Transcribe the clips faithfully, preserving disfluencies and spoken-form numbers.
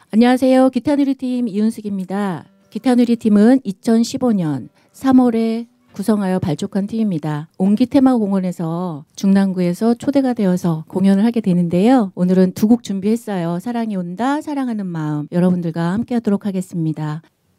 안녕하세요. 기타누리팀 이윤숙입니다. 기타누리팀은 이천십오 년 삼월에 구성하여 발족한 팀입니다. 옹기 테마공원에서 중랑구에서 초대가 되어서 공연을 하게 되는데요. 오늘은 두 곡 준비했어요. 사랑이 온다, 사랑하는 마음. 여러분들과 함께 하도록 하겠습니다.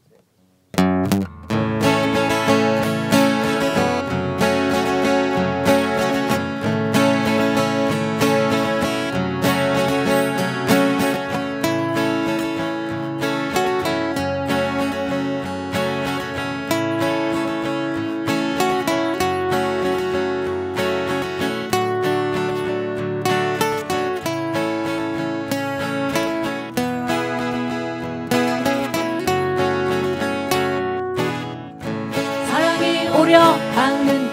오려 하는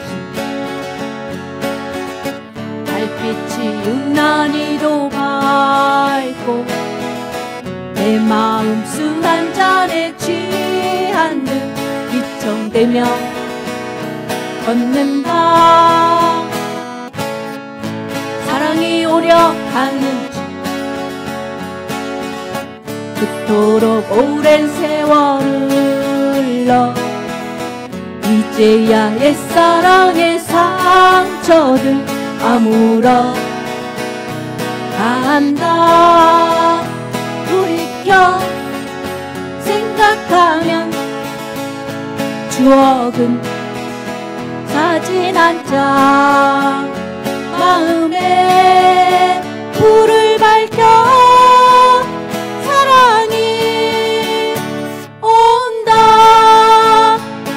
길 달빛이 유난히도 밝고 내 마음 술 한 잔에 취한 듯 이청대며 걷는다. 사랑이 오려 하는 길 그토록 오랜 세월을 흘러 이제야 옛사랑의 상처들 아물어 간다. 돌이켜 생각하면 추억은 사진 한 장 마음에 불을 밝혀 사랑이 온다.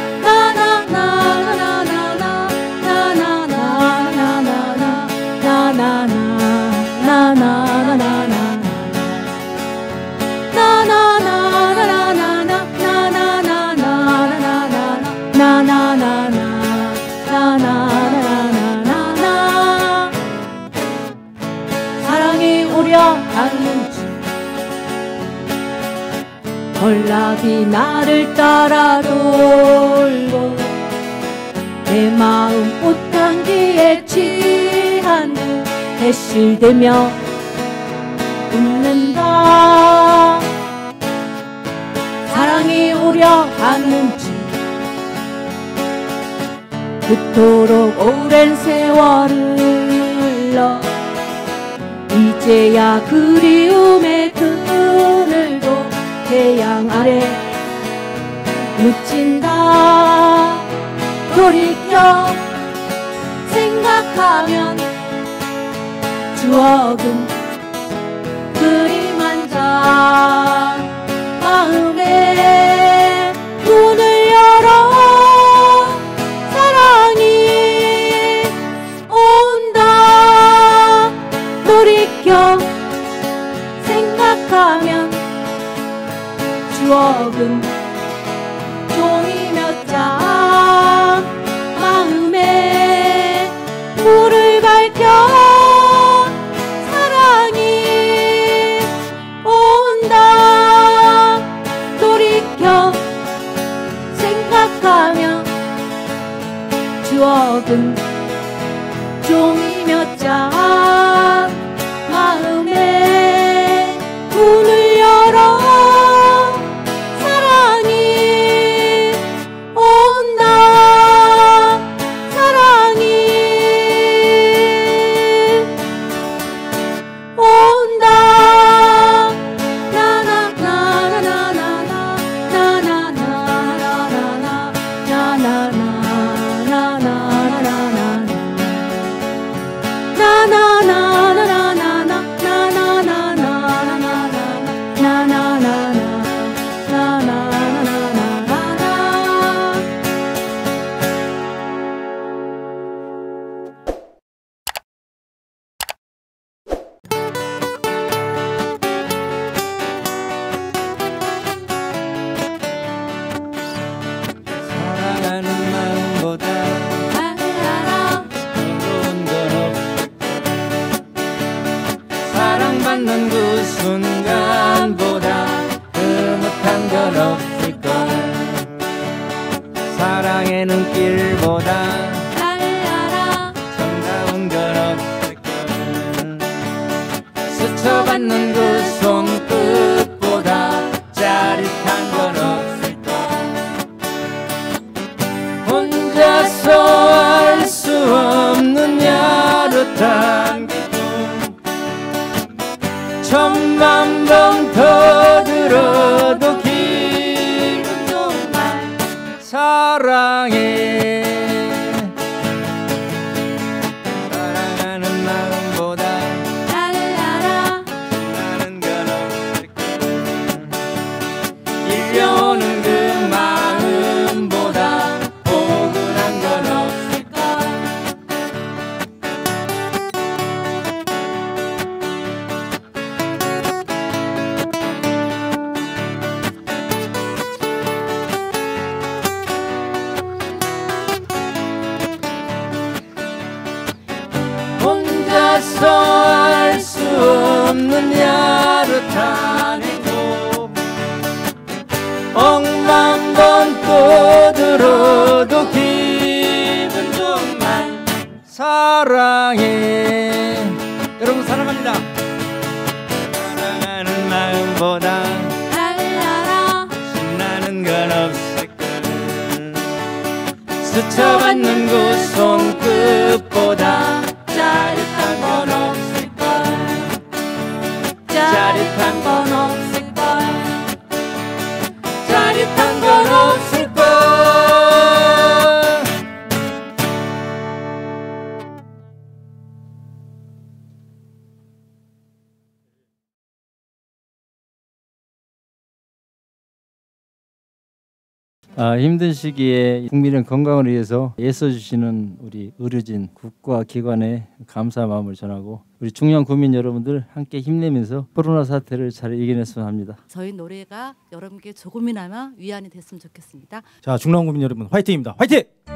사랑이 오려 하는지 전락이 나를 따라 돌고 내 마음 꽃향기에 취한 듯 대실대며 웃는다. 사랑이 오려 하는지 그토록 오랜 세월을 흘러 이제야 그리움의 그늘도 태양 아래 묻힌다. 돌이켜 생각하면 추억은 그림 한 장 마음에 문을 열어 사랑이 온다. 돌이켜 생각하면 추억은 종이 몇 장 마음에 불을 밝혀 사랑이 온다. 돌이켜 생각하면 추억은 종이 몇 장 마음에 문을 열어 사랑이 온다. 사랑이 온다. 사랑받는 그 순간보다 흐뭇한 건 없을걸. 사랑의 눈길보다 정다운 건 없을걸. 스쳐받는 그 손끝보다 말소할 수 없는 야릇한 행복 억만 번 떠들어도 기분 좋은 말 사랑해. 여러분 사랑합니다. 사랑하는 마음보다 달려라 신나는 건 없을걸. 스쳐받는 그 손끝보다 짜릿한 건 없을걸. 짜릿한 건 없을걸. 짜릿한 건 없을걸. 아, 힘든 시기에 국민의 건강을 위해서 애써주시는 우리 의료진 국가 기관에 감사의 마음을 전하고 우리 중량 국민 여러분들 함께 힘내면서 코로나 사태를 잘 이겨냈으면 합니다. 저희 노래가 여러분께 조금이나마 위안이 됐으면 좋겠습니다. 자, 중랑 국민 여러분 화이팅입니다. 화이팅!